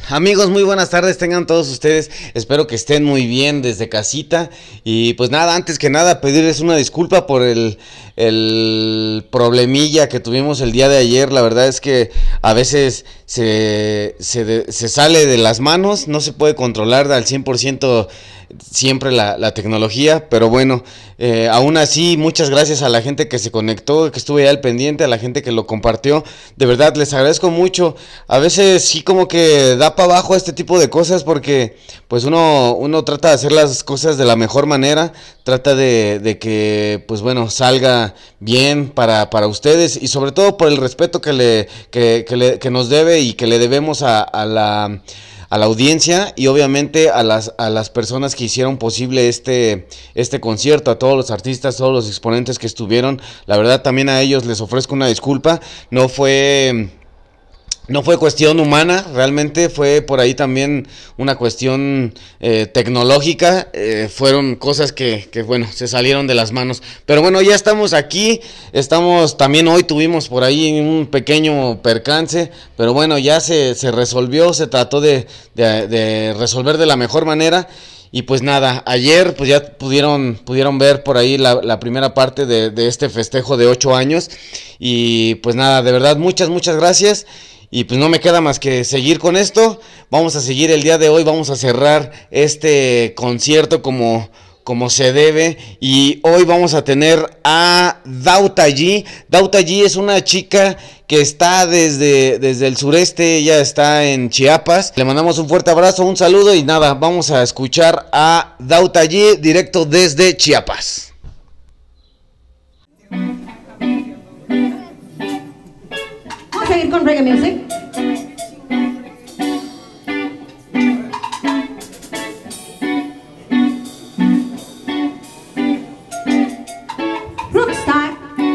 Amigos, muy buenas tardes, tengan todos ustedes, espero que estén muy bien desde casita. Y pues nada, antes que nada pedirles una disculpa por el problemilla que tuvimos el día de ayer. La verdad es que a veces se sale de las manos, no se puede controlar al 100% siempre la tecnología, pero bueno, aún así muchas gracias a la gente que se conectó, que estuvo ahí al pendiente, a la gente que lo compartió, de verdad les agradezco mucho. A veces sí como que da para abajo este tipo de cosas porque pues uno trata de hacer las cosas de la mejor manera, trata de que pues bueno salga bien para ustedes y sobre todo por el respeto que nos debe y que le debemos a la audiencia y obviamente a las personas que hicieron posible este concierto, a todos los artistas, todos los exponentes que estuvieron. La verdad también a ellos les ofrezco una disculpa, no fue cuestión humana, realmente fue por ahí también una cuestión tecnológica, fueron cosas que bueno, se salieron de las manos, pero bueno, ya estamos aquí, también hoy tuvimos por ahí un pequeño percance, pero bueno, ya se resolvió, se trató de resolver de la mejor manera. Y pues nada, ayer pues ya pudieron ver por ahí la primera parte de este festejo de 8 años. Y pues nada, de verdad muchas gracias. Y pues no me queda más que seguir con esto. Vamos a seguir el día de hoy, vamos a cerrar este concierto como se debe. Y hoy vamos a tener a Dauta G. Dauta G es una chica que está desde el sureste, ella está en Chiapas. Le mandamos un fuerte abrazo, un saludo y nada, vamos a escuchar a Dauta G directo desde Chiapas. Vamos a seguir con reggae music. Rockstar.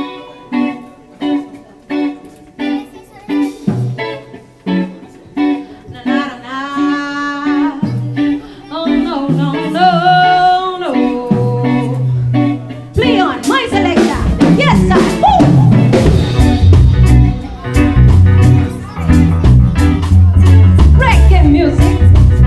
Oh no, no, no, no. Leon, my selector. Yes, sir. Woo! Reggae music.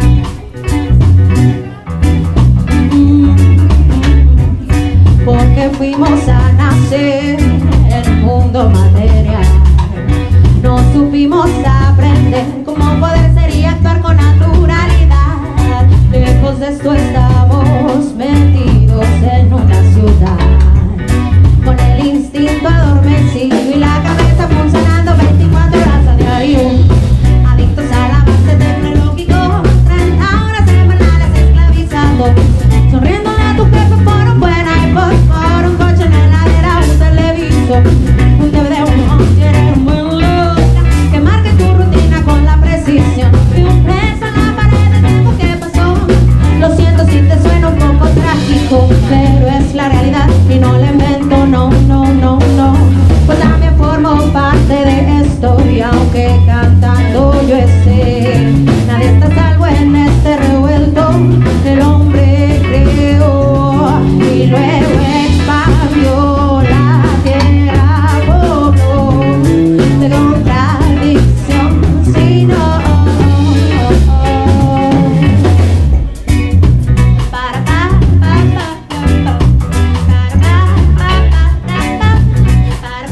Porque fuimos a nacer en el mundo material, no supimos aprender cómo poder ser y actuar con naturalidad. Lejos de esto estamos metidos en una ciudad, con el instinto adormecido y la cabeza funcionando 24 horas a diario. Adictos al avance tecnológico, 30 horas semanales esclavizando. Sonriéndole a tu jefe por un buen iPod, por un coche en heladera, un televisor, un DVD, un home theater, un buen look que marque tu rutina con la precisión de un preso en la pared del tiempo que pasó. Lo siento si te suena un poco trágico, pero es la realidad y no la invento, no, no, no, no. Pues también formo parte de esto y aunque cantando yo esté, nadie está a salvo en este revuelto. El hombre creó y luego expandió, la tierra pobló de contradicción, si no. Para pa pa pa pa para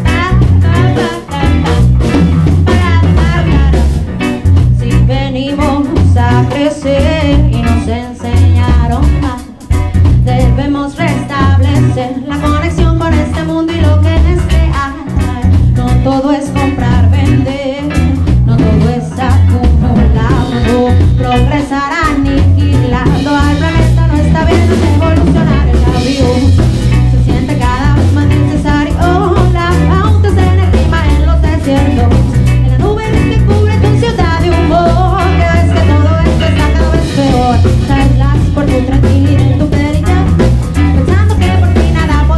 si venimos a crecer y nos enseñaron más, debemos restablecer la conexión con este mundo y lo que en este hay. No todo es comprar, vender, no todo es acumulando, progresar aniquilando al planeta. No está bien evolucionar el avión, se siente cada vez más necesario. La pauta se energía en los desiertos, en la nube que cubre tu ciudad de humo. Que ves que todo esto está cada vez peor. Relax por tu tranquilidad y tu claridad, pensando que por ti nada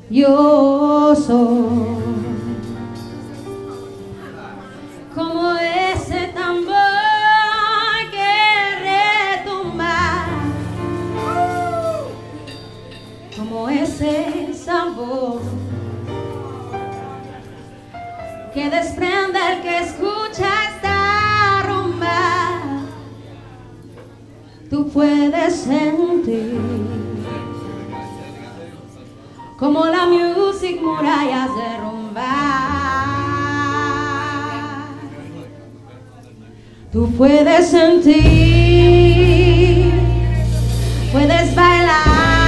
Yo soy como ese tambor que retumba, como ese sabor que desprende el que escucha esta rumba. Tú puedes sentir como la music murallas derrumbar. Tú puedes sentir, puedes bailar.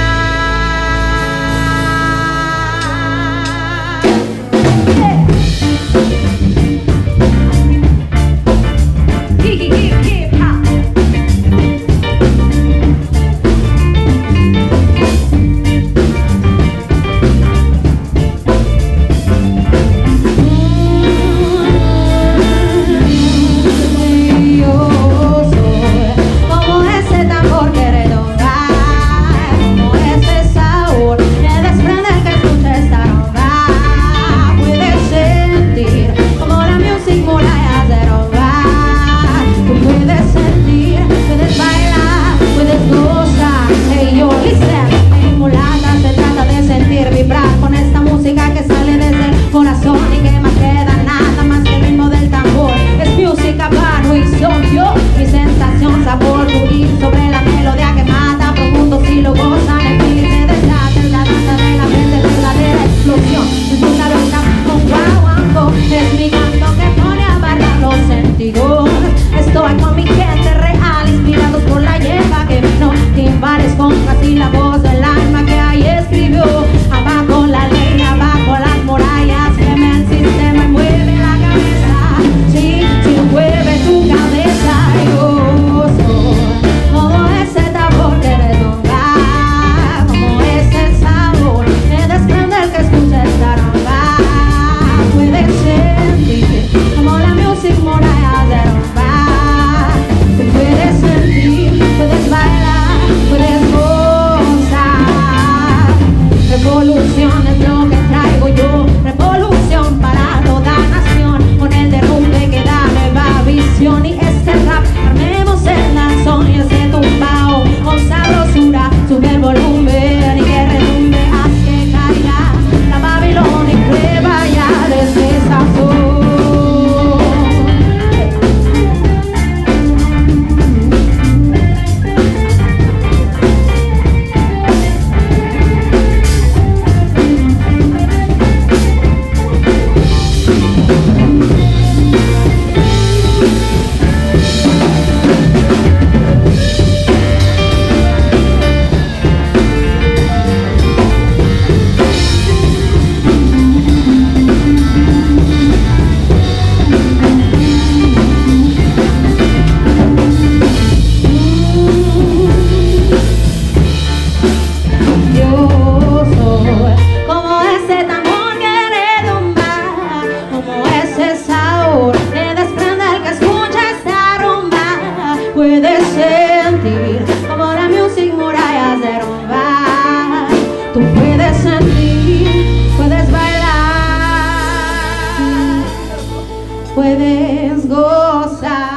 Puedes gozar.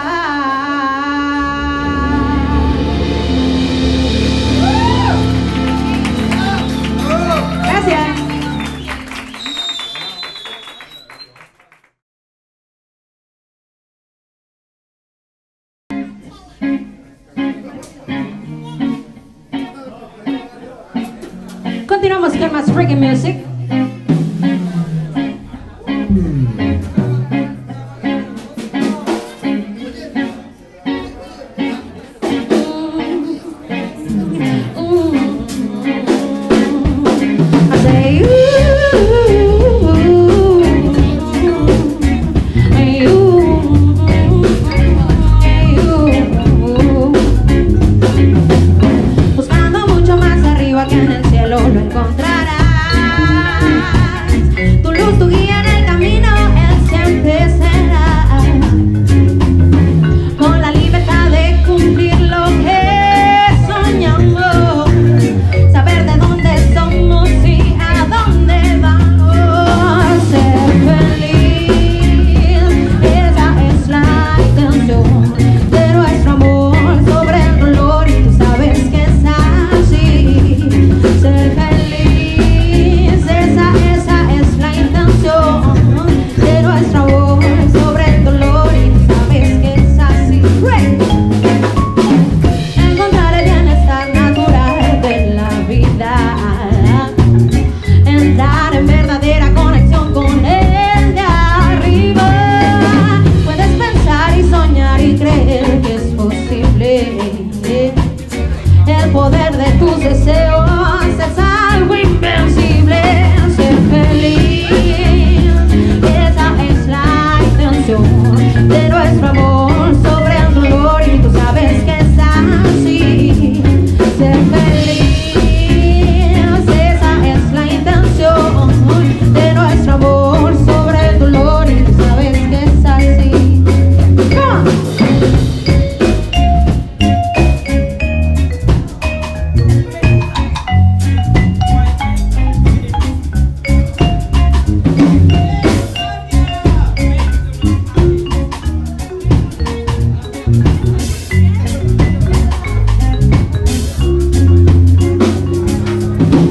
Gracias. Continuamos con más reggae music. Que en el cielo lo encontrarás. Tu luz, tu guía en el camino, Él siempre será. Con la libertad de cumplir lo que soñamos, saber de dónde somos y a dónde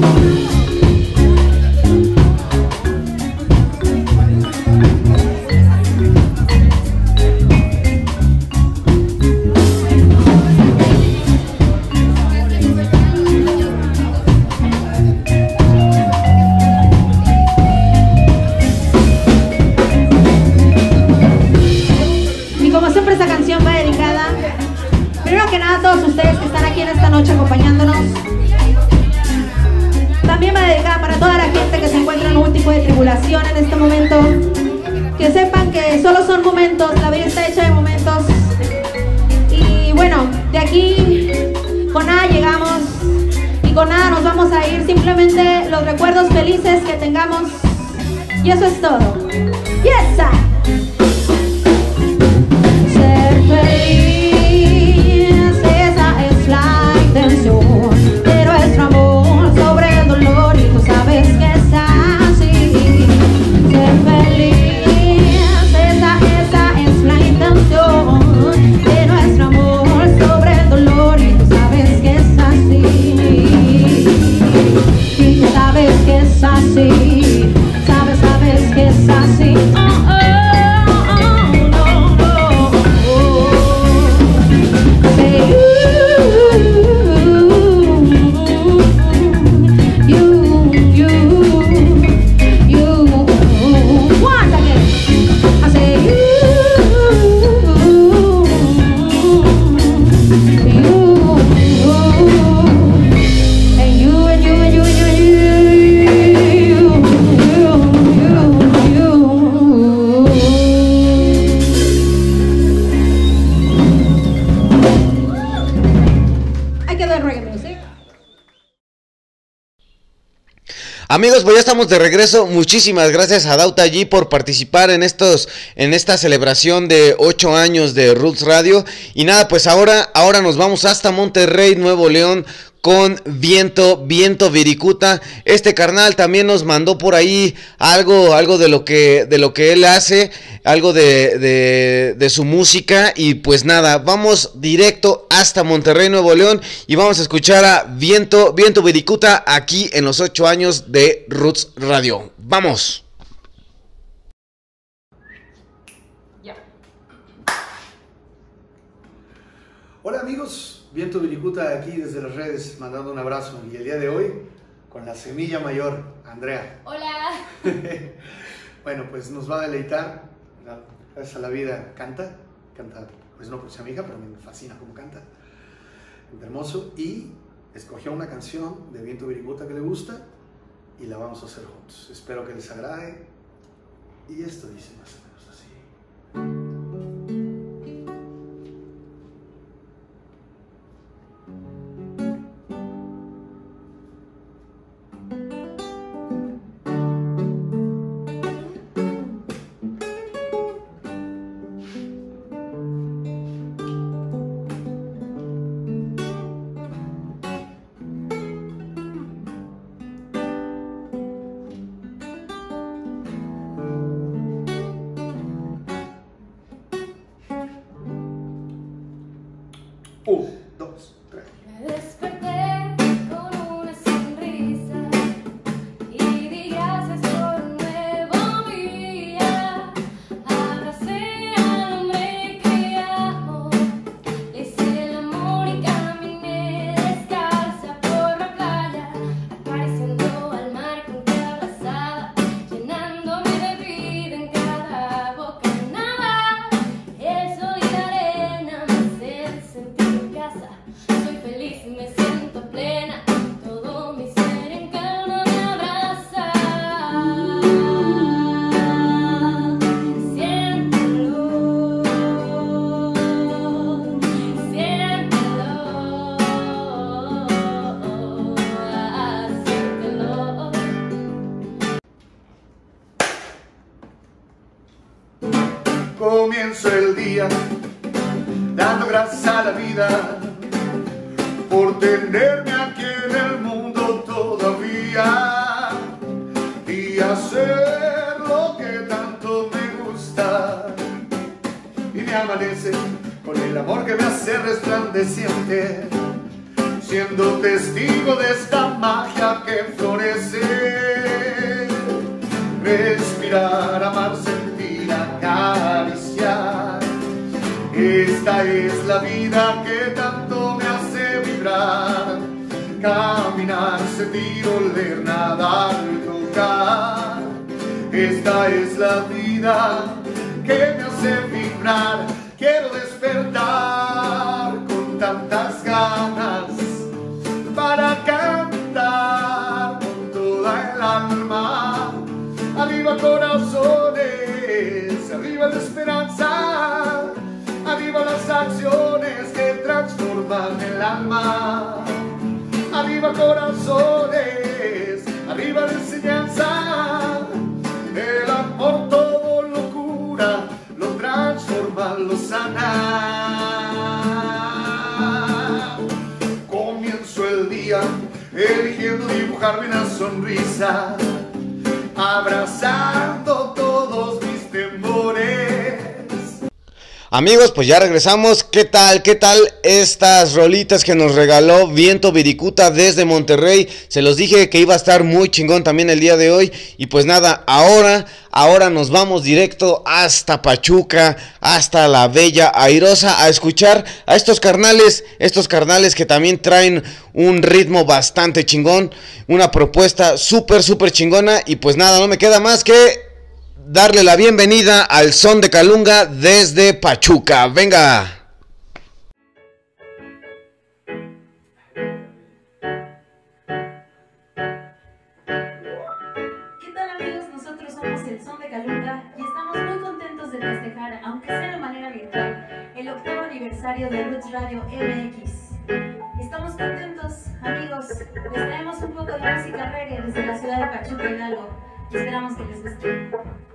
Acompañándonos. También va dedicada para toda la gente que se encuentra en algún tipo de tribulación en este momento. Que sepan que solo son momentos, la vida está hecha de momentos. Y bueno, de aquí con nada llegamos y con nada nos vamos a ir. Simplemente los recuerdos felices que tengamos. Y eso es todo. Yes, sir. Ser feliz, esa es la intención de nuestro amor sobre el dolor, y tú sabes que es así. Ser feliz, esa es la intención de nuestro amor sobre el dolor, y tú sabes que es así. Y tú sabes que es así. Sabes que es así. Amigos, pues ya estamos de regreso. Muchísimas gracias a Dauta G por participar en esta celebración de 8 años de Roots Radio. Y nada, pues ahora nos vamos hasta Monterrey, Nuevo León, con Viento Viricuta. Este carnal también nos mandó por ahí algo de lo que él hace, algo de su música. Y pues nada, vamos directo hasta Monterrey, Nuevo León, y vamos a escuchar a Viento Viricuta aquí en los 8 años de Roots Radio. ¡Vamos! Hola amigos, Viento Viricuta aquí desde las redes, mandando un abrazo. Y el día de hoy, con la semilla mayor, Andrea. Hola. Bueno, pues nos va a deleitar. Gracias a la vida canta, pues no porque sea mi hija, pero me fascina cómo canta. Hermoso. Y escogió una canción de Viento Viricuta que le gusta y la vamos a hacer juntos. Espero que les agrade. Y esto dice más o menos así. Me desperté con una sonrisa y di gracias por un nuevo día. Abracé al hombre que amo, le hice el amor y caminé descalza por la playa, acariciando al mar con que abrazaba, llenándome de vida en cada bocanada. El sol y la arena me hacen sentir casa. Soy feliz, me siento plena, todo mi ser en calma me abraza. Siéntelo, siéntelo, siéntelo. Comienza el día dando gracias a la vida por tenerme aquí en el mundo todavía y hacer lo que tanto me gusta. Y me amanece con el amor que me hace resplandeciente. siendo testigo de esta magia que florece. Respirar, amar, sentir, acariciar. Esta es la vida que tanto me hace vibrar. Caminar, sentir, oler, nadar, tocar. Esta es la vida que me hace vibrar. Quiero despertar con tantas ganas para cantar con toda el alma. Arriba corazones, arriba la esperanza, arriba las acciones que transforman el alma. Arriba corazones, arriba la enseñanza, el amor todo lo cura, lo transforma, lo sana. Comienzo el día eligiendo dibujarme una sonrisa, abrazando todos mis temores. Amigos, pues ya regresamos. ¿Qué tal? ¿Qué tal estas rolitas que nos regaló Viento Viricuta desde Monterrey? Se los dije que iba a estar muy chingón también el día de hoy. Y pues nada, ahora nos vamos directo hasta Pachuca, hasta la bella Airosa, a escuchar a estos carnales que también traen un ritmo bastante chingón, una propuesta súper chingona. Y pues nada, no me queda más que darle la bienvenida al son de Calunga desde Pachuca. Venga. ¿Qué tal, amigos? Nosotros somos el Son de Calunga y estamos muy contentos de festejar, aunque sea de manera virtual, el 8º aniversario de Roots Radio MX. Estamos contentos, amigos. Les traemos un poco de música reggae desde la ciudad de Pachuca, Hidalgo. Esperamos que les guste.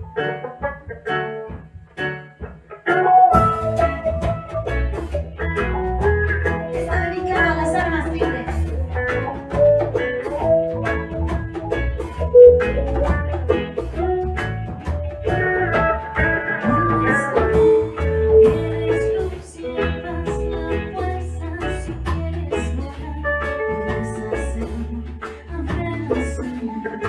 Está dedicado a las almas libres. Eres luz y llevas la fuerza. Si quieres volar, puedes hacer apenas sueños.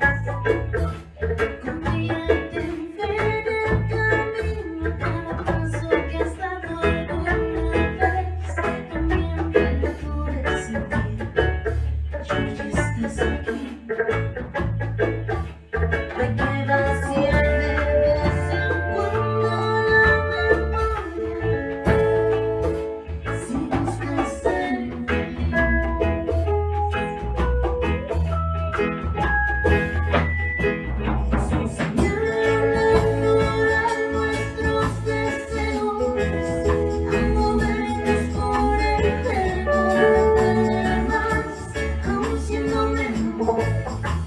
Confía en ti, ven el camino, cada paso que has dado alguna vez. También te lo puedes sentir. Yo ya estás aquí. ¿De qué vas y de vez en cuando la memoria? Si buscas ser feliz. Nuestros deseos a movernos por el terreno de tener más, aún siendo menos.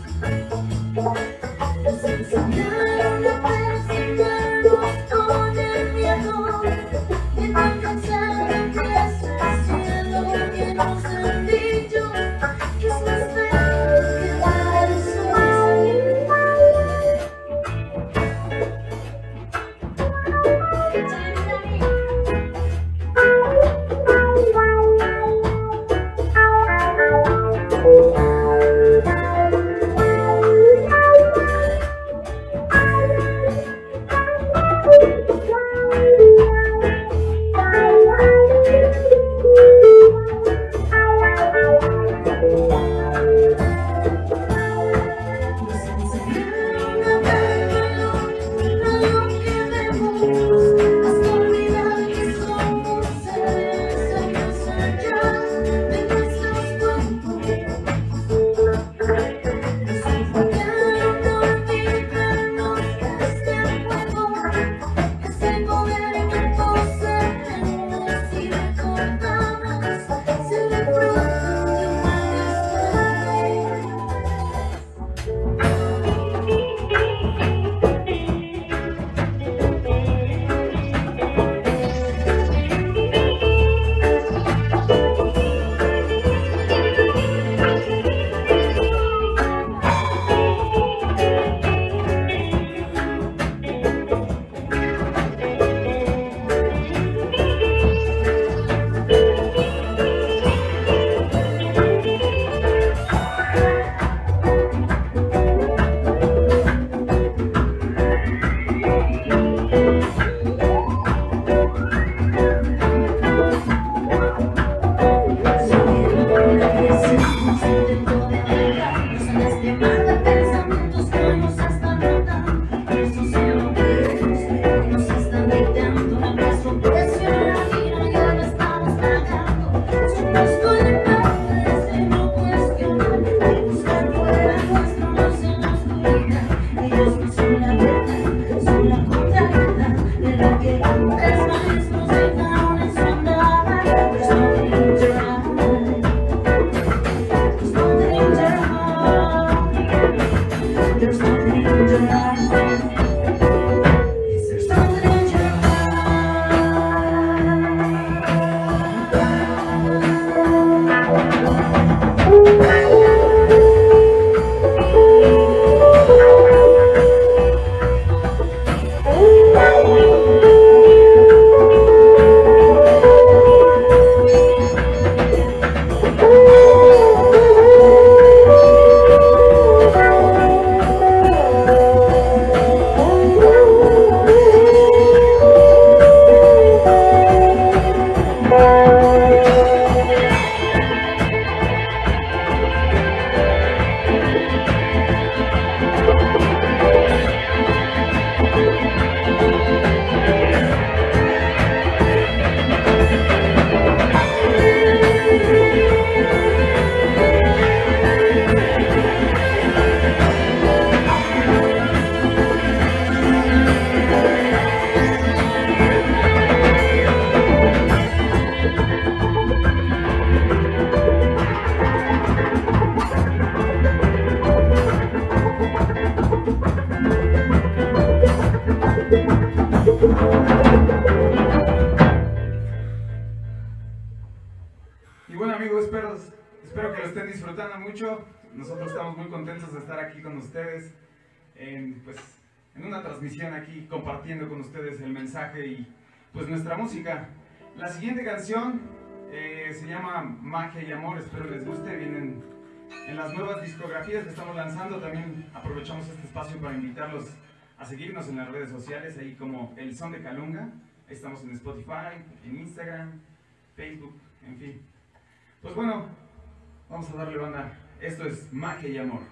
mucho. Nosotros estamos muy contentos de estar aquí con ustedes en una transmisión aquí, compartiendo con ustedes el mensaje y pues nuestra música. La siguiente canción se llama Magia y Amor, espero les guste. Vienen en las nuevas discografías que estamos lanzando. También aprovechamos este espacio para invitarlos a seguirnos en las redes sociales, ahí como El Son de Calunga. Ahí estamos en Spotify, en Instagram, Facebook, en fin. Pues bueno, vamos a darle banda. Esto es Magia y Amor.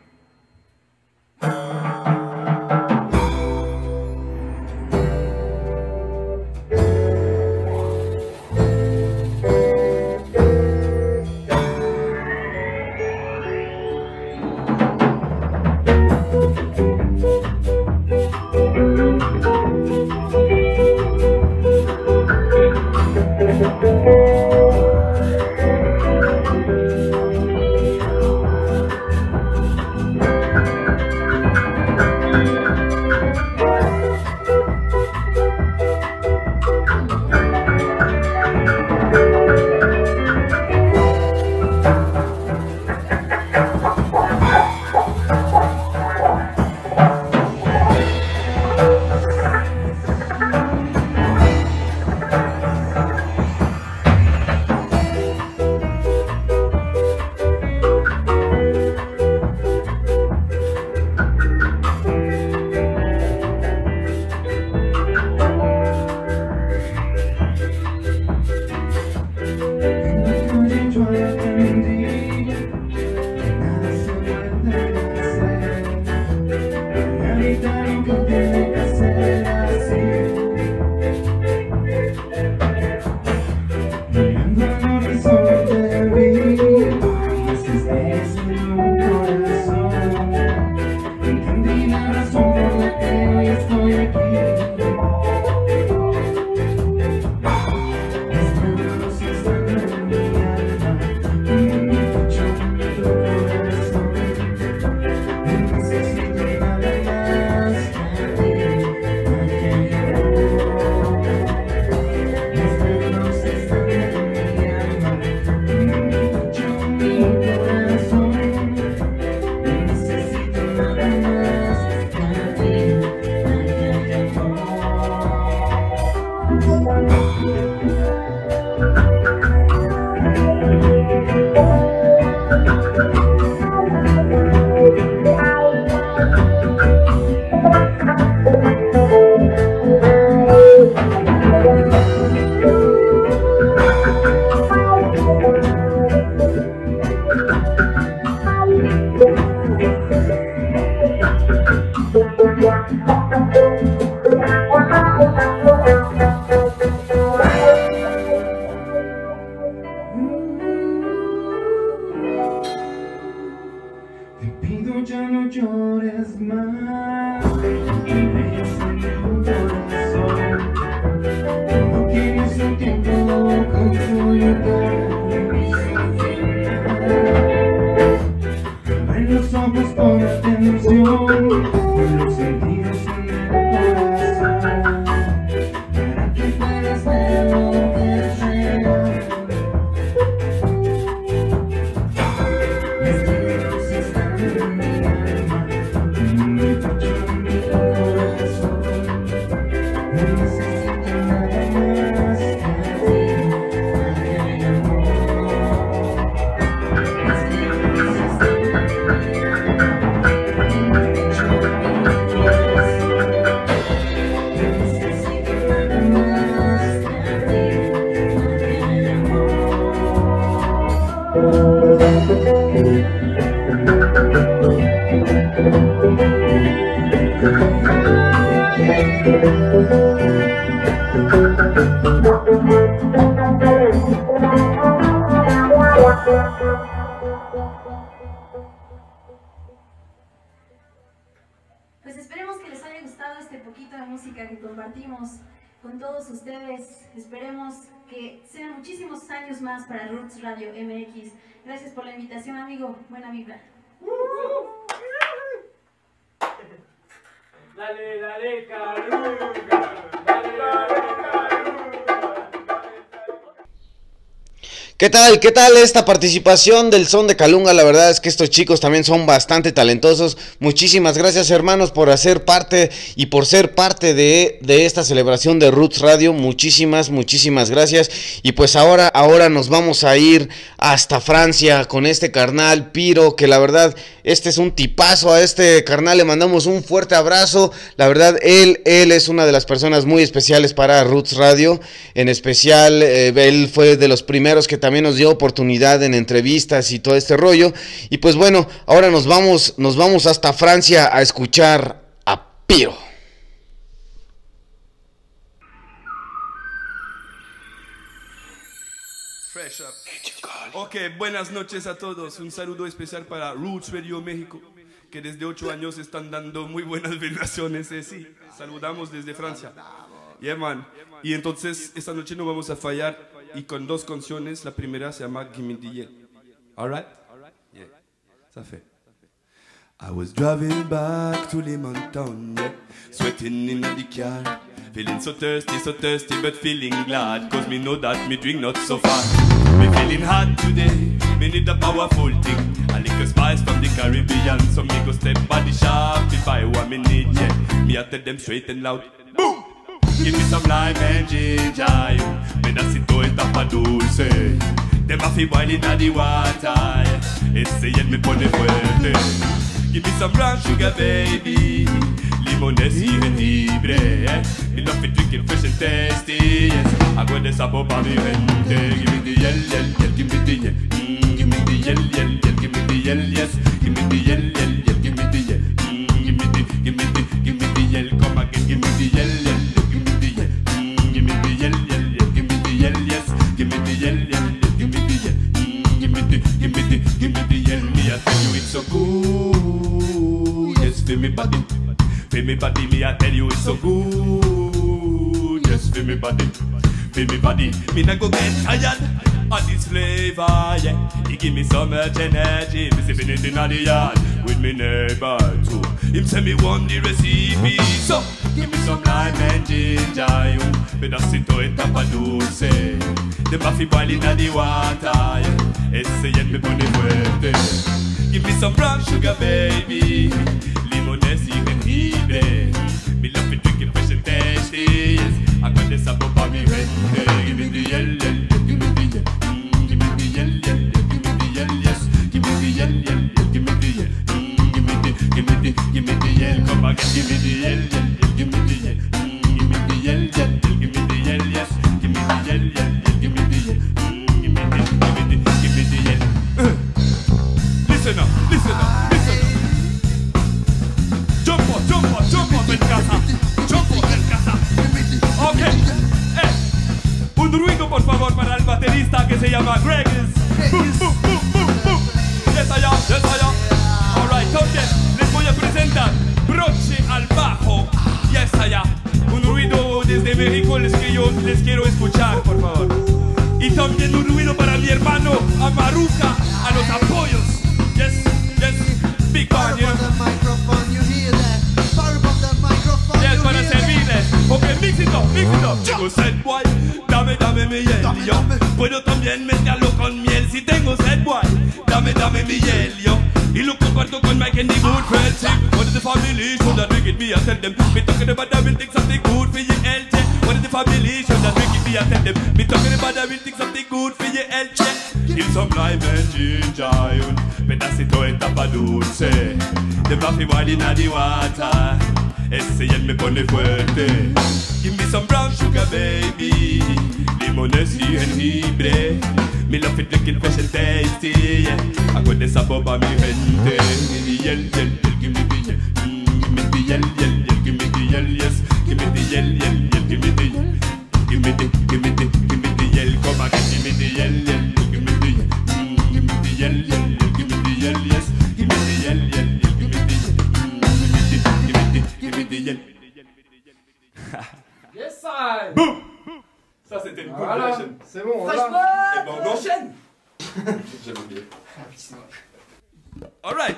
Pues esperemos que les haya gustado este poquito de música que compartimos con todos ustedes. Esperemos que sean muchísimos años más para Roots Radio MX. Gracias por la invitación, amigo. Buena vibra. Dale, dale, Calunga. Dale, dale, Calunga. ¿Qué tal? ¿Qué tal esta participación del Son de Calunga? La verdad es que estos chicos también son bastante talentosos. Muchísimas gracias, hermanos, por hacer parte y por ser parte de esta celebración de Roots Radio. Muchísimas gracias. Y pues ahora nos vamos a ir hasta Francia con este carnal Piro, que la verdad, este es un tipazo. A este carnal le mandamos un fuerte abrazo. La verdad, él es una de las personas muy especiales para Roots Radio. En especial, él fue de los primeros que también nos dio oportunidad en entrevistas y todo este rollo. Y pues bueno, ahora nos vamos hasta Francia a escuchar a Piro. Fresh up. Ok, buenas noches a todos. Un saludo especial para Roots Radio México, que desde 8 años están dando muy buenas vibraciones. Sí, saludamos desde Francia. Yeah, man. Y entonces, esta noche no vamos a fallar. Y con 2 canciones, la primera se llama Gimme the Yell. Alright? Yeah. Ça fait. I was driving back to Lemon Town, yeah. Sweating in the car. Feeling so thirsty, but feeling glad. Cause me know that me drink not so fast. Me feeling hot today, me need a powerful thing. A little spice from the Caribbean. So me go step by the shop if I want me need, yeah. Me I tell them straight and loud. Boom! Give me some lime and ginger, pedacito de tapa dulce. Them a fi boil inna the water, ese yen me pone fuerte. Give me some brown sugar, baby, limones y jengibre. Me love it drinking fresh and tasty, yes. Agua de sabor pa' mi gente. Give me the yell, give me the yell. Give me the yell, give me the yell, yes. Give me the yell, give me the yell. Give me the yell, come again, give me the yell. So good, yes, feel me body, me I tell you it's so good, yes, feel me body, me not go get tired of this flavor, yeah, he give me so much energy, me sipping it in the yard, with me neighbor too, him send me one the recipe, so, give me some lime and ginger, you, pedacito de tapa dulce, the buffy boil in the water, yeah, ese yen me pone fuerte. Give me some brown sugar, baby, limones y jengibre. Me love it drinking fresh and tasty, yes. I got the sabor pa' mi gente. Give me the yell, give me the yell. Give me the yell, give me the yell, yes. Give me the yell, give me the yell. Give me the yell. Come again, give me the yell, give me the yell. Give me the yell, give me the yell, yes. Give me the yell, give me the yell. Give me the yell. Listen up. Jump up en casa. Ok. Un ruido por favor para el baterista que se llama Greg. Yes, allá. Alright, también les voy a presentar broche al bajo. Yes, allá. Un ruido desde México les quiero escuchar, por favor. Y también un ruido para mi hermano Amaruca, a los apoyos. Yes, big band, you know. Yes, para servirles. Ok, mix it up. Tengo set boy, dame mi hiel, yo. Puedo también mezclarlo con miel si tengo set boy. Dame mi hiel, yo. Y lo comparto con Mike and the good friendship. What is the family show that wicked me? I tell them. Me talking about that will think something good for your health. What is the family show that wicked me? I tell them. Me talking about that will think something good for your health. Give some lime and ginger, pedacito de tapa dulce. The buffy boil in the water. Ese yen me pone fuerte. Give me some brown sugar, baby, limones y jengibre. Me love it drinking fresh and tasty, yeah. Agua de sabor pa' mi gente. Give me the yell, give me the yell. Give me the yell, give me the yell, yes. Give me the yell, give me the yell. Give me the yell, come again, give me the yell, give me the yell. Give me the yell, give me the yell, yes. Give me the yell, give me the yell. Give me the yell. Yes, I. Boum. Ça c'était une Voilà, compilation. c'est bon, Et voilà. ben on enchaîne. J'avais oublié. Alright.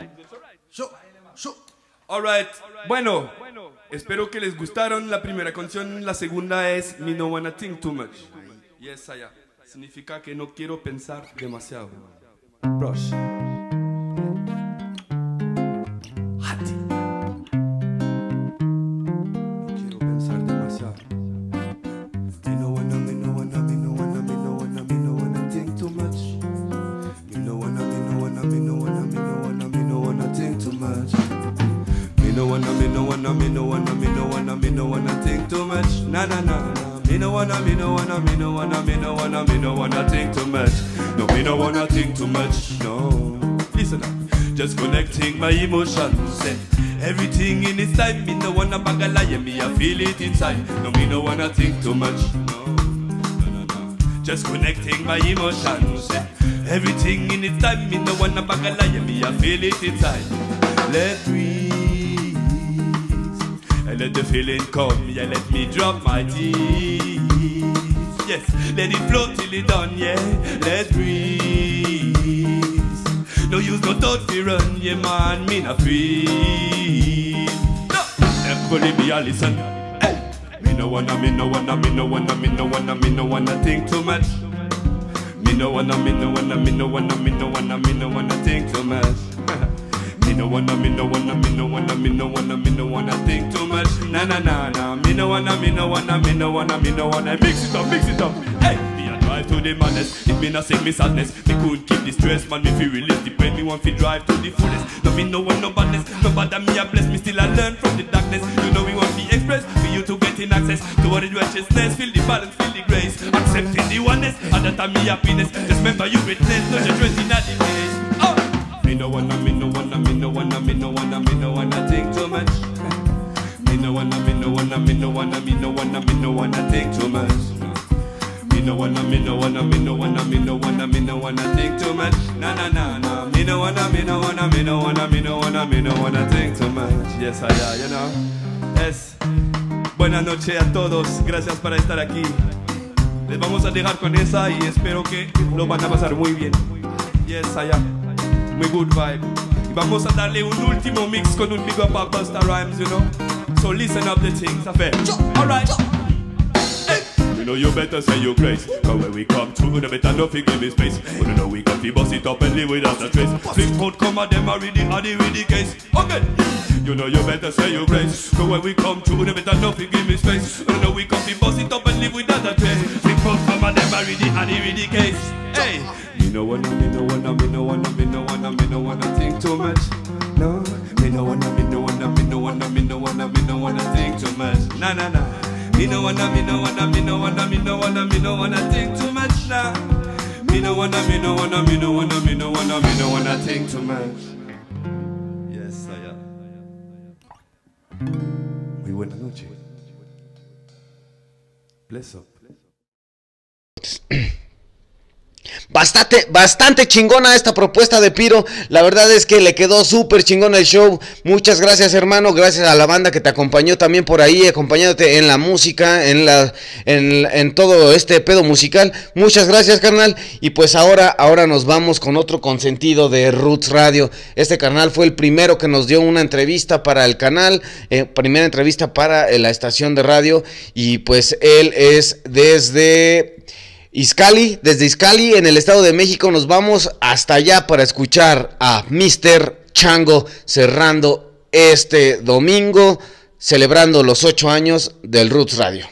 Alright. Bueno, espero que les gustaron la primera canción. La segunda es Me No Wanna Think Too Much. Yes, I am. significa que no quiero pensar demasiado. Brush. Hati. No quiero pensar demasiado. Me no wanna think too much. Me no wanna think too much. Me no wanna think too much. Na na na na. Me no wanna think too much. No, me no wanna think too much. No. Listen up. Just connecting my emotions. Everything in its time. Me no wanna bag a lie. Me I feel it inside. No, me no wanna think too much. No. Just connecting my emotions. Everything in its time. Me no wanna bag a lie. Me I feel it inside. Let breathe. And let the feeling come, yeah, let me drop my teeth. Yes, let it flow till it done, yeah, let's breathe. No use no thought fi run, yeah man, me not free. No, them bully me a listen. Hey, me no wanna think too much. Me no wanna think too much. Me no wanna think too much. Na na na na. Me no wanna mix it up. Hey, me a drive to the madness. If me not sing me sadness, me couldn't keep the stress. Man, me feel release the pain. Me want to drive to the fullest. No me no want no badness. No bother me a bless. Me still I learn from the darkness. You know we want to express for you to get in access to what it righteousness. Feel the balance, feel the grace. Accepting the oneness. And that time me happiness. Just remember you witness. No judgment in that the place. Oh. Me no wanna think too much. Me no wanna think too much. Me no wanna think too much. Na na na na. Me no wanna think too much. Yes, you know. Yes. Buenas noches a todos. Gracias por estar aquí. Les vamos a dejar con esa y espero que lo van a pasar muy bien. Yes, muy good vibe. Y vamos a darle un último mix con un big up a Busta Rhymes, you know. So listen up the things, affair. Alright. Hey. You know you better say your grace. Cause when we come through, no better nothing give me space. But you know we can bust it up and live without a trace. Flip code come at them already with the case. Okay. You know you better say your grace. Cause when we come through, no better nothing give me space. But you know we can bust it up and live without a trace. Flip code come at them already with the case. Hey. Me no wanna think too much. No, me no wanna think too much. Na na na. Me no wanna think too much. Nah. Me no wanna think too much. Yes, I am. Muy buena noche. Bless up. Bastante chingona esta propuesta de Piro. La verdad es que le quedó súper chingona el show. Muchas gracias, hermano. Gracias a la banda que te acompañó también por ahí, acompañándote en la música, en todo este pedo musical. Muchas gracias, carnal. Y pues ahora nos vamos con otro consentido de Roots Radio. Este carnal fue el primero que nos dio una entrevista para el canal, primera entrevista para la estación de radio. Y pues él es desde Izcalli, en el Estado de México. Nos vamos hasta allá para escuchar a Mr. Chango cerrando este domingo, celebrando los 8 años del Roots Radio.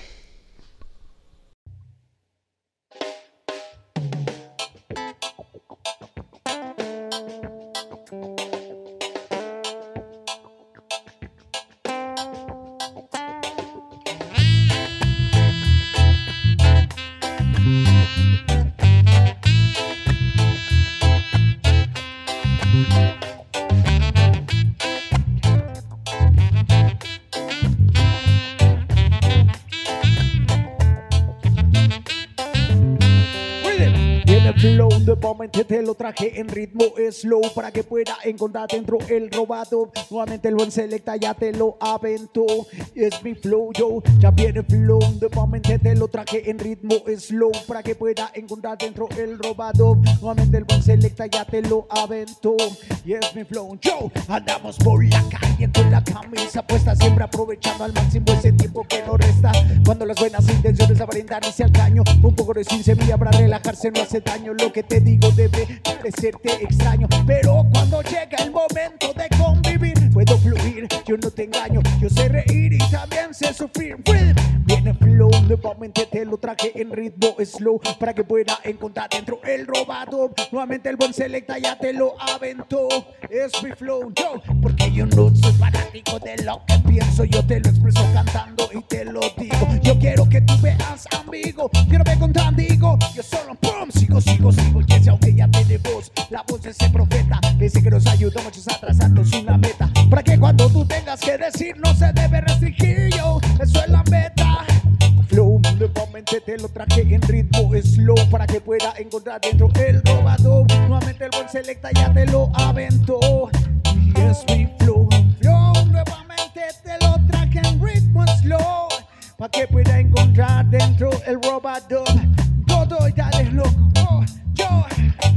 nuevamente te lo traje en ritmo slow para que pueda encontrar dentro el robado. Nuevamente el buen selecta ya te lo aventó. Es mi flow, yo ya viene flow. Nuevamente te lo traje en ritmo slow para que pueda encontrar dentro el robado. Nuevamente el buen selecta ya te lo aventó. Y es mi flow, yo andamos por la calle con la camisa puesta, siempre aprovechando al máximo ese tiempo que nos resta. Cuando las buenas intenciones aparentan irse al caño, un poco de sin semilla para relajarse no hace daño. Lo que te digo debe parecerte extraño, pero cuando llega el momento de convivir puedo fluir, yo no te engaño. Yo sé reír y también sé sufrir. Viene flow, nuevamente te lo traje en ritmo slow para que pueda encontrar dentro el robado. Nuevamente el buen selecta ya te lo aventó. Es mi flow, yo, porque yo no soy fanático de lo que pienso, yo te lo expreso cantando y te lo digo. Yo quiero que tú veas, amigo, quiero ver contigo. Yo solo pum, sigo, y ese aunque ya tiene voz, la voz de ese profeta, ese que nos ayudó muchos a trazarnos una meta, para que cuando tú tengas que decir no se debe restringir, yo, eso es la meta. Flow, nuevamente te lo traje en ritmo slow para que pueda encontrar dentro el robado. Nuevamente el buen selecta ya te lo aventó. Y es mi flow, nuevamente te lo traje en ritmo slow para que pueda encontrar dentro el robado. Todo y dale loco, yo.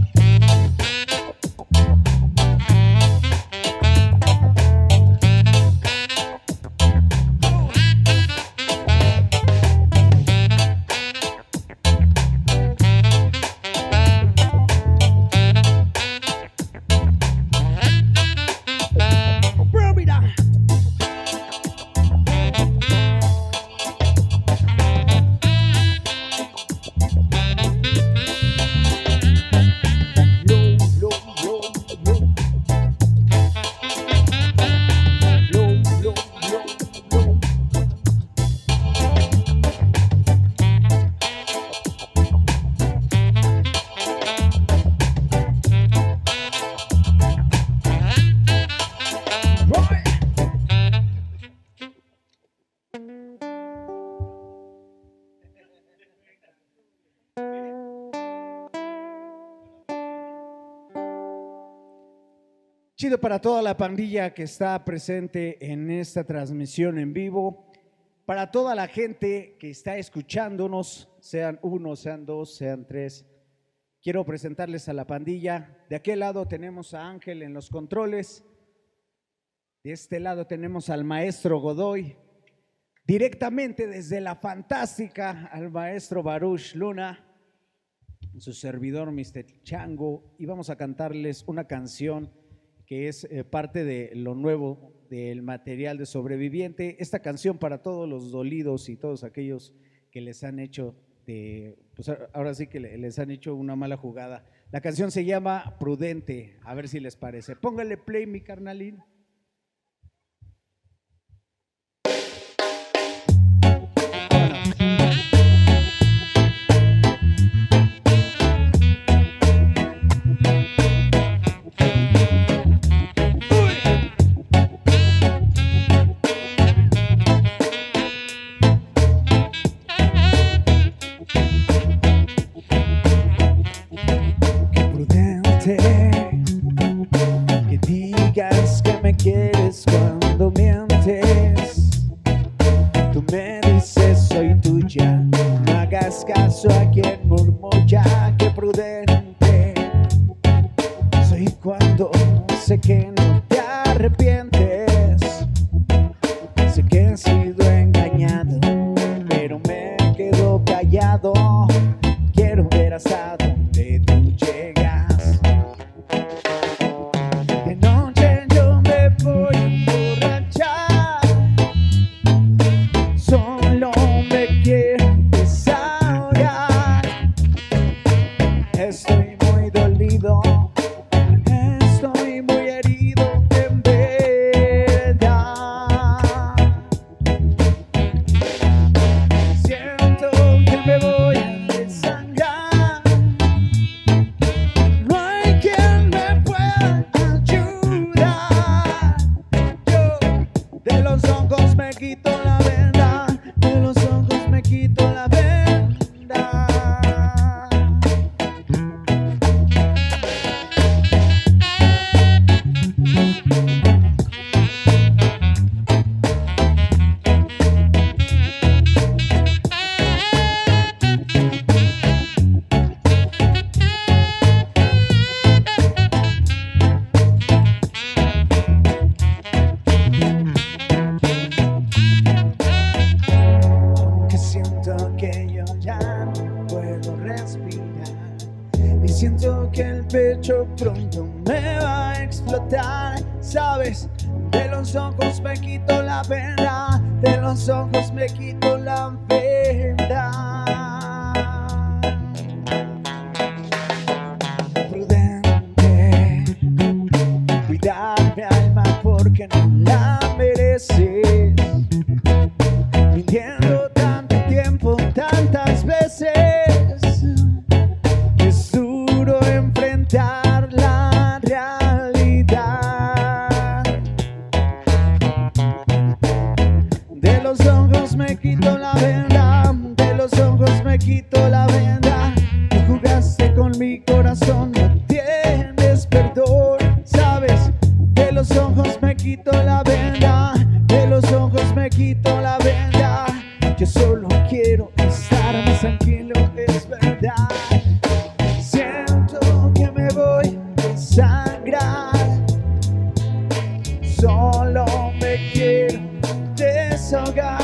Chido para toda la pandilla que está presente en esta transmisión en vivo, para toda la gente que está escuchándonos, sean uno, sean dos, sean tres. Quiero presentarles a la pandilla. De aquel lado tenemos a Ángel en los controles. De este lado tenemos al maestro Godoy. Directamente desde la fantástica al maestro Baruch Luna, su servidor Mr. Chango, y vamos a cantarles una canción que es parte de lo nuevo del material de Sobreviviente. Esta canción para todos los dolidos y todos aquellos que les han hecho, pues ahora sí que les han hecho una mala jugada. La canción se llama Prudente, a ver si les parece. Póngale play, mi carnalín. Que digas que me quieres cuando mientes. Tú me dices soy tuya, no hagas caso a quien murmulla. Qué prudente soy cuando sé que no te arrepientes. Sé que he sido engañado, pero me quedo callado. Quiero ver hasta dónde tú llegas. De noche yo me voy a emborrachar, solo me quiero desahogar. pecho pronto me va a explotar. Sabes, de los ojos me quito la venda, de los ojos me quito la venda. Prudente, cuidar mi alma porque no la mereces. Mintiendo tanto tiempo, tantas veces. Es duro enfrentar la realidad. De los ojos me quito la venda, de los ojos me quito la venda. Tú jugaste con mi corazón, no tienes perdón. Sabes, de los ojos me quito la venda, de los ojos me quito la venda. Yo solo quiero estar más tranquilo, es verdad. Siento que me voy a desangrar. Solo me quiero desahogar.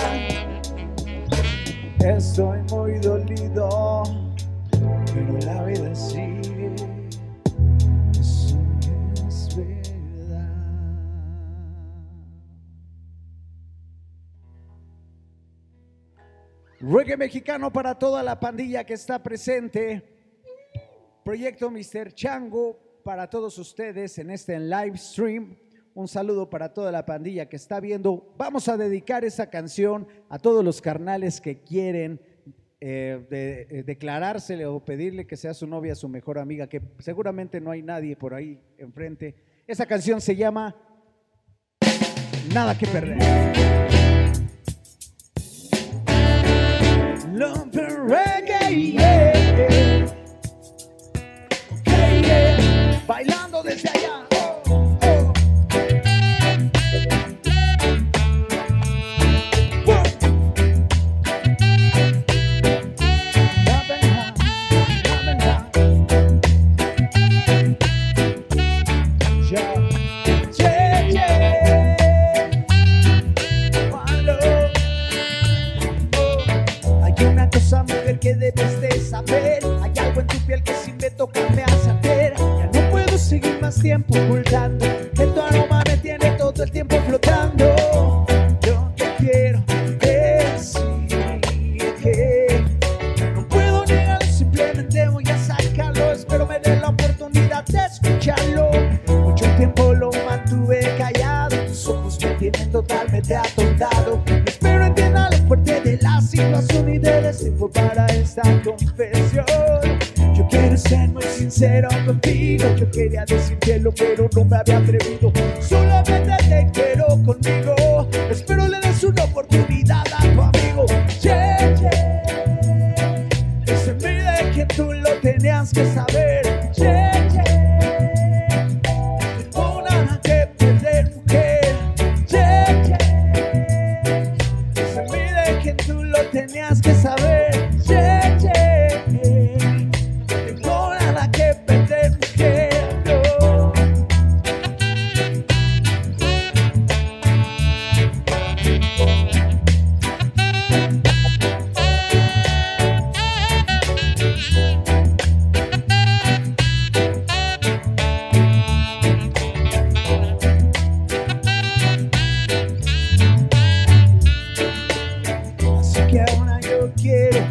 Estoy muy dolido, pero la vida sigue. Eso es verdad. Reggae mexicano para toda la pandilla que está presente. Proyecto Mr. Chango para todos ustedes en este live stream. Un saludo para toda la pandilla que está viendo. Vamos a dedicar esa canción a todos los carnales que quieren declarársele o pedirle que sea su novia, su mejor amiga, que seguramente no hay nadie por ahí enfrente. Esa canción se llama Nada que Perder. Love and reggae, yeah. Okay, yeah. Bailando desde allá. Oh, oh. Mujer que debes de saber, hay algo en tu piel que si me toca me hace arder. Ya no puedo seguir más tiempo ocultando que tu aroma me tiene todo el tiempo flotando. Yo te quiero decir que no puedo negarlo, simplemente voy a sacarlo. Espero me dé la oportunidad de escucharlo. Mucho tiempo lo mantuve callado, tus ojos me tienen totalmente atontado. Espero entienda lo fuerte de la situación y del tiempo para esta confesión. Yo quiero ser muy sincero contigo. Yo quería decírtelo pero no me había atrevido. Solamente te quiero conmigo. Espero le des una oportunidad a tu amigo. Yeah, yeah. Es en mí de que tú lo tenías que saber. Yeah, yeah. No tengo nada que perder, mujer. Yeah, yeah. Es en mí de que tú lo tenías que saber. Yeah, yeah. No tengo nada que perder, mujer. No. Así que ahora yo quiero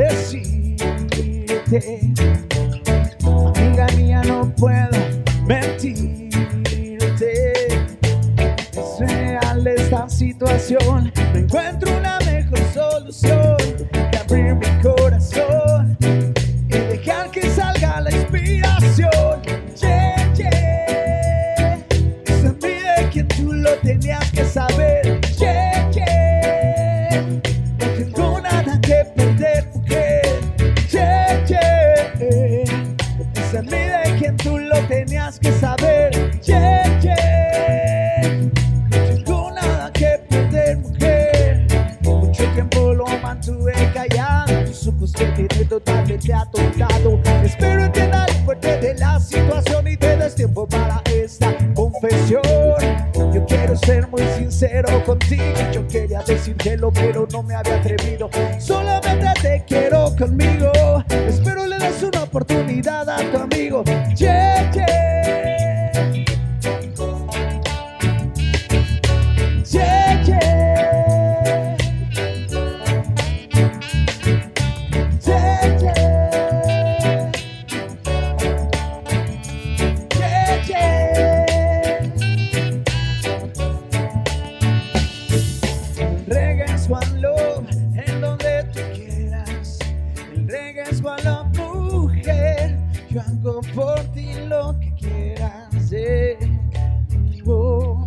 decirte, amiga mía, no puedo mentirte. Es real esta situación, no encuentro una mejor solución que abrir mi corazón y dejar que salga la inspiración. Yeah, yeah. Es a mí de quien tú lo tenías que saber. Yeah, yeah. No tengo nada que perder, mujer. Yeah, yeah. Es a mí de quien tú lo tenías que saber. Yeah, yeah. No tengo nada que perder, mujer. Mucho tiempo lo mantuve callado, tus ojos te tienen totalmente atontado. Espero entiendas lo fuerte de la situación y te des tiempo para esta confesión. Yo quiero ser muy muy sincero contigo. Yo quería decírtelo, pero no me había atrevido. Solamente te quiero conmigo. Espero le des una oportunidad a tu amigo. Yeah, yeah. Yeah, yeah. Yeah, yeah. Yeah, yeah. El reggae es one love, en donde tú quieras. El reggae es one love, mujer. Yo hago por ti lo que quieras. Oh.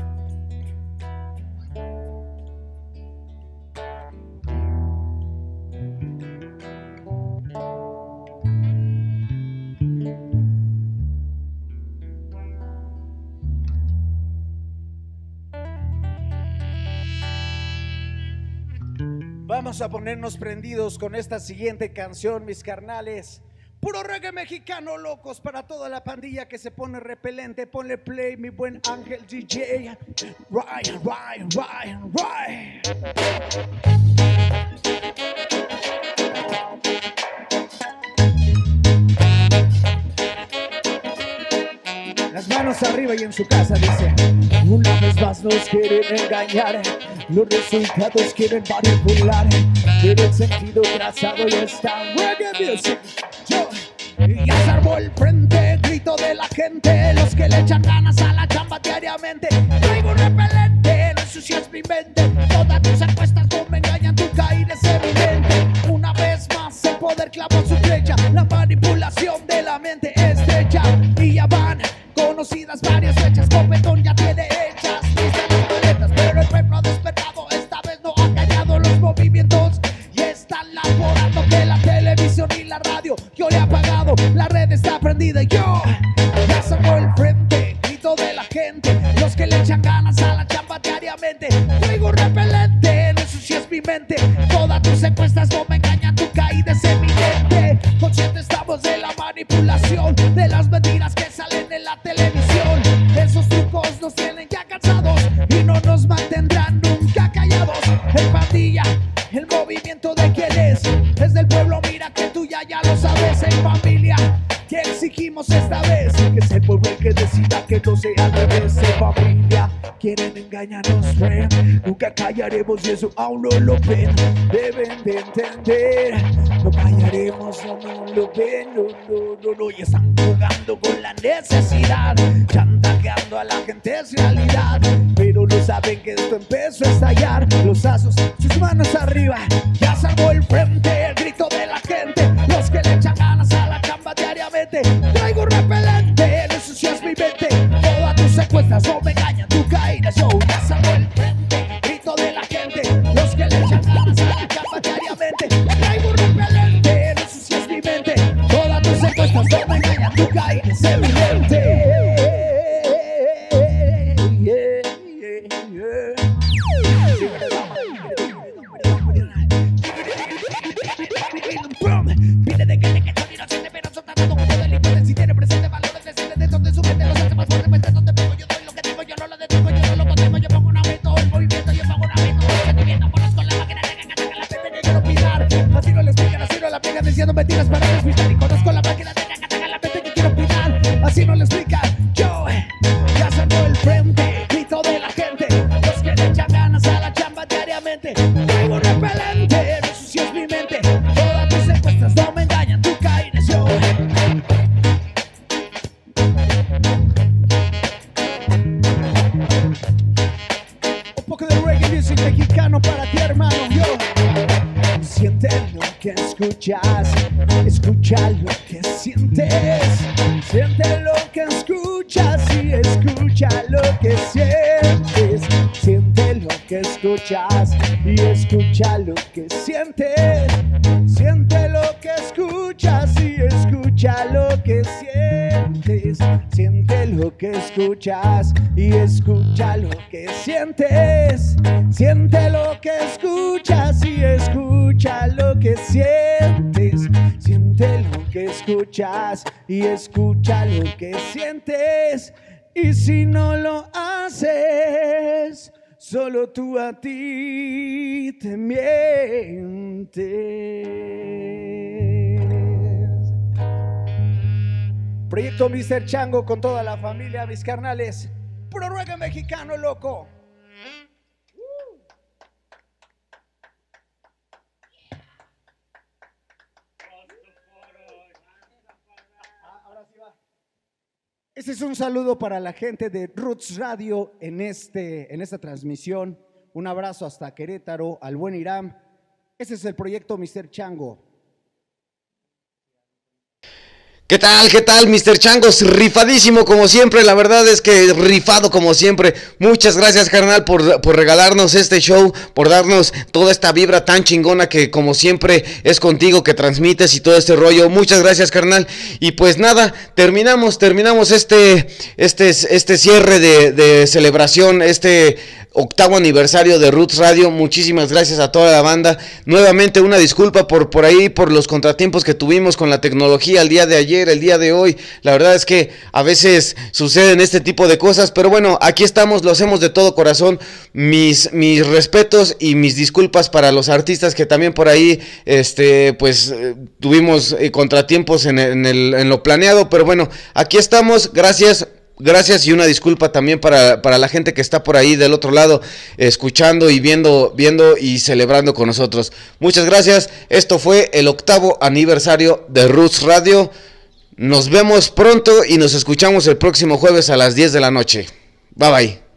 Vamos a ponernos prendidos con esta siguiente canción, mis carnales. Puro reggae mexicano, locos, para toda la pandilla que se pone repelente. Ponle play, mi buen Ángel DJ. Ryan, Ryan, Ryan, Ryan. Las manos arriba y en su casa dice: una vez más nos quieren engañar, los resultados quieren manipular, pero el sentido trazado ya está. Reggae music. Ya se armó el frente, grito de la gente, los que le echan ganas a la chamba diariamente. Traigo repelente, no ensucias mi mente, todas tus encuestas no me engañan, tu caída es evidente. Una vez más el poder clavó su flecha, la manipulación de la mente estrecha. Y ya van conocidas varias fechas, Copetón ya tiene hechas listas las maletas, pero el pueblo ha despertado, esta vez no ha callado los movimientos y están laborando que la televisión y la radio yo le he apagado, la red está prendida y yo ya saco el frente, grito de la gente, los que le echan ganas a la chamba diariamente. Traigo repelente, no ensucias mi mente, todas tus encuestas no me engañan, tu caída es evidente. Conscientes estamos de la manipulación, de las mentiras que salen en la televisión. Esos trucos nos tienen ya cansados y no nos mantendrán nunca callados. En pandilla, el movimiento de quién es del pueblo, mira que tú ya lo sabes. En familia, ¿qué exigimos esta vez? Que es el pueblo el que decida, que no sea al revés. En familia, quieren engañarnos, friend. Nunca callaremos y eso aún no lo ven. Deben de entender, no callaremos, no lo ven, no. Y están jugando con la necesidad, chantajeando a la gente es realidad. Pero no saben que esto empezó a estallar. Los asos, sus manos arriba, ya salvó el frente, el grito de la gente, los que le echan ganas a la chamba diariamente. Traigo repelente, no ensucias mi mente, todas tus encuestas no me engañan, tu caída yo ya salvó el frente, grito de la gente, los que le echan ganas a la chamba diariamente. Traigo repelente, no ensucias mi mente, todas tus encuestas no me engañan, tu caída es evidente. Pide de que te inocente, pero son tratando como delincuentes. Si tiene presente valores, decide de donde su mente los hace más fuerte. Pues de donde vengo, yo doy lo que tengo, yo no lo detengo, yo no lo contengo. Yo pongo un aumento, el movimiento, yo pongo un aumento. El sentimiento, conozco la máquina de que ataca la mente que quiero pinar. Así no le explican, así no la aplican, diciendo mentiras para despistar. Y conozco la máquina de que ataca la mente que quiero pinar. Así no le explican, yo ya salgo el frente, grito de la gente, los que le echan ganas a la chamba diariamente. Traigo repelente, no ensucias mi mente, todas tus encuestas no me engañan, tu caída es yo. Un poco de reggae music mexicano para ti, hermano. Yo siente lo que escuchas, escucha lo que sientes. Siente lo que escuchas y escucha lo que sientes. Siente lo que escuchas y escucha lo que sientes. Siente lo que escuchas y escucha lo que sientes. Siente lo que escuchas y escucha lo que sientes. Siente lo que escuchas y escucha lo que sientes. Siente lo que escuchas y escucha lo que sientes. Y si no lo haces, solo tú a ti te mientes. Proyecto Mr. Chango con toda la familia, mis carnales. Puro reggae mexicano, loco. Este es un saludo para la gente de Roots Radio en esta transmisión. Un abrazo hasta Querétaro, al buen Irán. Este es el proyecto Mr. Chango. ¿Qué tal, Mr. Changos? Rifadísimo como siempre, la verdad es que rifado como siempre. Muchas gracias, carnal, por regalarnos este show, por darnos toda esta vibra tan chingona que como siempre es contigo que transmites y todo este rollo. Muchas gracias, carnal. Y pues nada, terminamos este cierre de celebración, este 8º aniversario de Roots Radio. Muchísimas gracias a toda la banda. Nuevamente una disculpa por ahí, por los contratiempos que tuvimos con la tecnología el día de ayer, el día de hoy. La verdad es que a veces suceden este tipo de cosas, pero bueno, aquí estamos, lo hacemos de todo corazón. Mis respetos y mis disculpas para los artistas que también por ahí tuvimos contratiempos en lo planeado, pero bueno, aquí estamos. Gracias y una disculpa también para la gente que está por ahí del otro lado escuchando y viendo y celebrando con nosotros. Muchas gracias. Esto fue el 8º aniversario de Roots Radio. Nos vemos pronto y nos escuchamos el próximo jueves a las 10 de la noche. Bye bye.